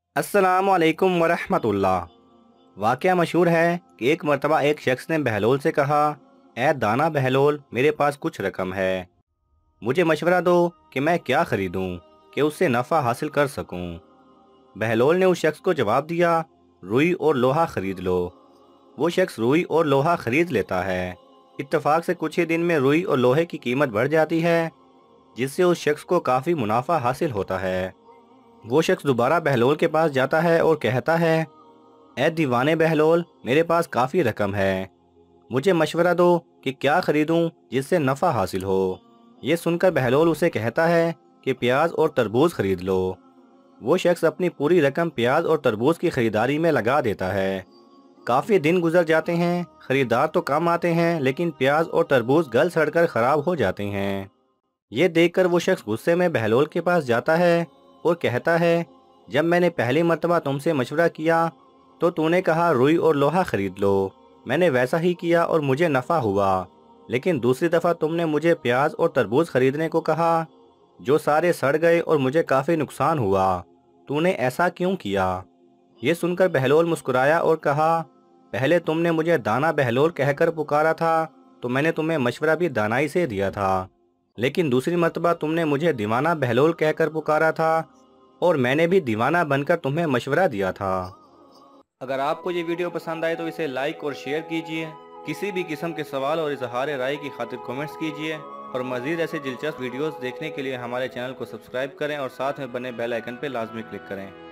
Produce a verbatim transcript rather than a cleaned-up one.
अस्सलामु अलैकुम वरहमतुल्लाह। वाक़या मशहूर है कि एक मर्तबा एक शख्स ने बहलोल से कहा, ए दाना बहलोल, मेरे पास कुछ रकम है, मुझे मशवरा दो कि मैं क्या ख़रीदूँ कि उससे नफ़ा हासिल कर सकूँ। बहलोल ने उस शख्स को जवाब दिया, रुई और लोहा ख़रीद लो। वो शख्स रुई और लोहा ख़रीद लेता है। इत्तेफाक से कुछ ही दिन में रुई और लोहे की कीमत बढ़ जाती है, जिससे उस शख्स को काफ़ी मुनाफा हासिल होता है। वो शख्स दोबारा बहलोल के पास जाता है और कहता है, ए दीवाने बहलोल, मेरे पास काफ़ी रकम है, मुझे मशवरा दो कि क्या ख़रीदूँ जिससे नफ़ा हासिल हो। ये सुनकर बहलोल उसे कहता है कि प्याज और तरबूज ख़रीद लो। वो शख्स अपनी पूरी रकम प्याज और तरबूज की ख़रीदारी में लगा देता है। काफ़ी दिन गुजर जाते हैं, ख़रीदार तो कम आते हैं, लेकिन प्याज और तरबूज गल सड़कर ख़राब हो जाते हैं। ये देखकर वो शख्स गुस्से में बहलोल के पास जाता है और कहता है, जब मैंने पहली मर्तबा तुमसे मशवरा किया तो तूने कहा रुई और लोहा ख़रीद लो, मैंने वैसा ही किया और मुझे नफ़ा हुआ। लेकिन दूसरी दफ़ा तुमने मुझे प्याज और तरबूज ख़रीदने को कहा, जो सारे सड़ गए और मुझे काफ़ी नुकसान हुआ। तूने ऐसा क्यों किया? ये सुनकर बहलोल मुस्कुराया और कहा, पहले तुमने मुझे दाना बहलोल कहकर पुकारा था तो मैंने तुम्हें मशवरा भी दानाई से दिया था, लेकिन दूसरी मर्तबा तुमने मुझे दीवाना बहलोल कहकर पुकारा था और मैंने भी दीवाना बनकर तुम्हें मशवरा दिया था। अगर आपको ये वीडियो पसंद आए तो इसे लाइक और शेयर कीजिए। किसी भी किस्म के सवाल और इजहार राय की खातिर कमेंट्स कीजिए और मज़ीद ऐसे दिलचस्प वीडियोस देखने के लिए हमारे चैनल को सब्सक्राइब करें और साथ में बने बेल आइकन पर लाजमी क्लिक करें।